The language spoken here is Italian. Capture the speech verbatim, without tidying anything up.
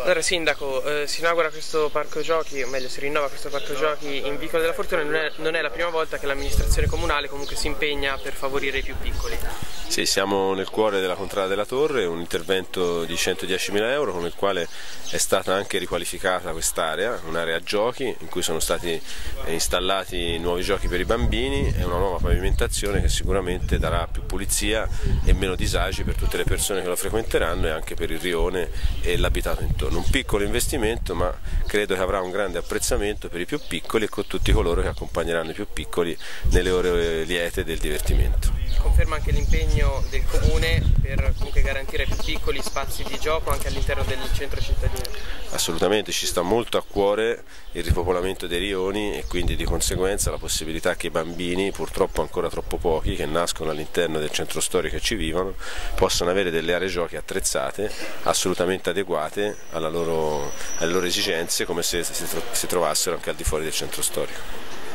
Allora Sindaco, eh, si inaugura questo parco giochi, o meglio si rinnova questo parco giochi in Vicolo della Fortuna, non è, non è la prima volta che l'amministrazione comunale comunque si impegna per favorire i più piccoli. Sì, siamo nel cuore della Contrada della Torre, un intervento di centodiecimila euro con il quale è stata anche riqualificata quest'area, un'area giochi in cui sono stati installati nuovi giochi per i bambini e una nuova pavimentazione che sicuramente darà più pulizia e meno disagi per tutte le persone che lo frequenteranno e anche per il rione e l'abitato intorno. Un piccolo investimento, ma credo che avrà un grande apprezzamento per i più piccoli e con tutti coloro che accompagneranno i più piccoli nelle ore liete del divertimento. Conferma anche l'impegno del Comune per comunque garantire ai più piccoli spazi di gioco anche all'interno del centro cittadino. Assolutamente, ci sta molto a cuore il ripopolamento dei rioni e quindi di conseguenza la possibilità che i bambini, purtroppo ancora troppo pochi, che nascono all'interno del centro storico e ci vivono, possano avere delle aree giochi attrezzate, assolutamente adeguate alla loro, alle loro esigenze, come se si trovassero anche al di fuori del centro storico.